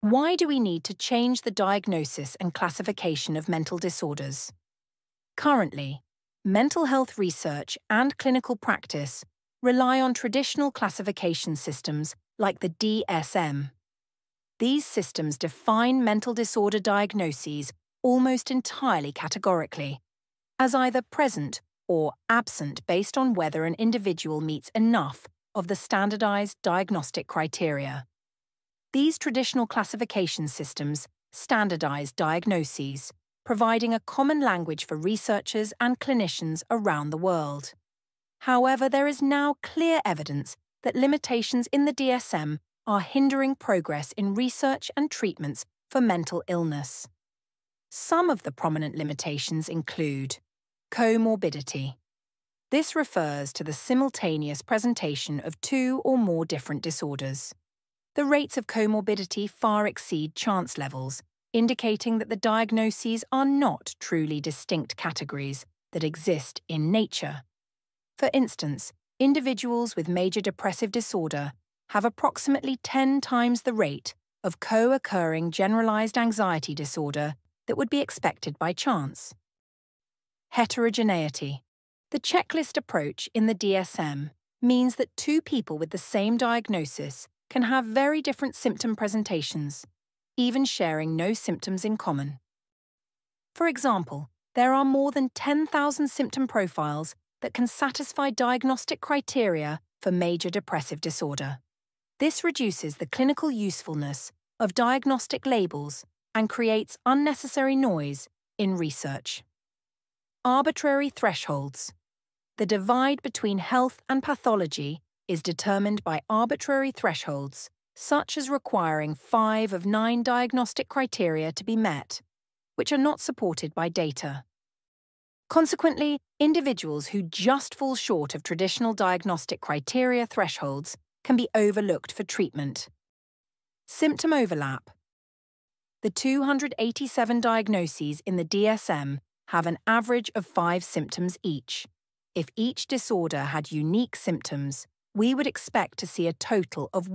Why do we need to change the diagnosis and classification of mental disorders? Currently, mental health research and clinical practice rely on traditional classification systems like the DSM. These systems define mental disorder diagnoses almost entirely categorically, as either present or absent based on whether an individual meets enough of the standardized diagnostic criteria. These traditional classification systems standardize diagnoses, providing a common language for researchers and clinicians around the world. However, there is now clear evidence that limitations in the DSM are hindering progress in research and treatments for mental illness. Some of the prominent limitations include comorbidity. This refers to the simultaneous presentation of two or more different disorders. The rates of comorbidity far exceed chance levels, indicating that the diagnoses are not truly distinct categories that exist in nature. For instance, individuals with major depressive disorder have approximately 10 times the rate of co-occurring generalized anxiety disorder that would be expected by chance. Heterogeneity. The checklist approach in the DSM means that two people with the same diagnosis can have very different symptom presentations, even sharing no symptoms in common. For example, there are more than 10,000 symptom profiles that can satisfy diagnostic criteria for major depressive disorder. This reduces the clinical usefulness of diagnostic labels and creates unnecessary noise in research. Arbitrary thresholds. The divide between health and pathology is determined by arbitrary thresholds, such as requiring 5 of 9 diagnostic criteria to be met, which are not supported by data. Consequently, individuals who just fall short of traditional diagnostic criteria thresholds can be overlooked for treatment. Symptom overlap. The 287 diagnoses in the DSM have an average of 5 symptoms each. If each disorder had unique symptoms, we would expect to see a total of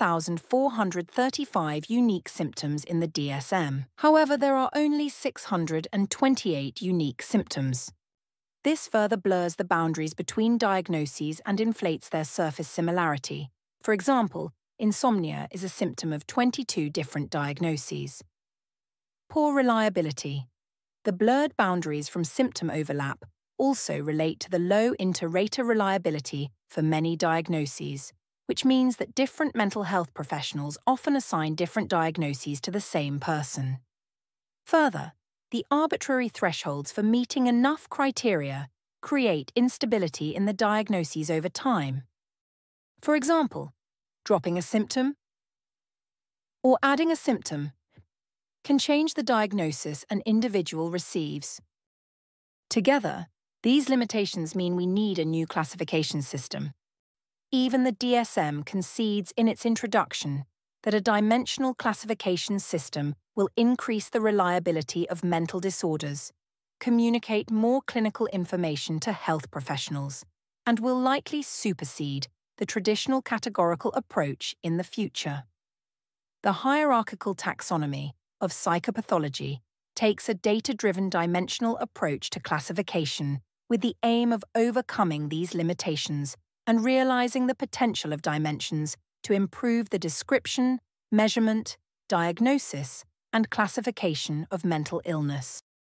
1,435 unique symptoms in the DSM. However, there are only 628 unique symptoms. This further blurs the boundaries between diagnoses and inflates their surface similarity. For example, insomnia is a symptom of 22 different diagnoses. Poor reliability. The blurred boundaries from symptom overlap also relate to the low inter-rater reliability for many diagnoses, which means that different mental health professionals often assign different diagnoses to the same person. Further, the arbitrary thresholds for meeting enough criteria create instability in the diagnoses over time. For example, dropping a symptom or adding a symptom can change the diagnosis an individual receives. Together, these limitations mean we need a new classification system. Even the DSM concedes in its introduction that a dimensional classification system will increase the reliability of mental disorders, communicate more clinical information to health professionals, and will likely supersede the traditional categorical approach in the future. The hierarchical taxonomy of psychopathology takes a data-driven dimensional approach to classification with the aim of overcoming these limitations and realizing the potential of dimensions to improve the description, measurement, diagnosis, and classification of mental illness.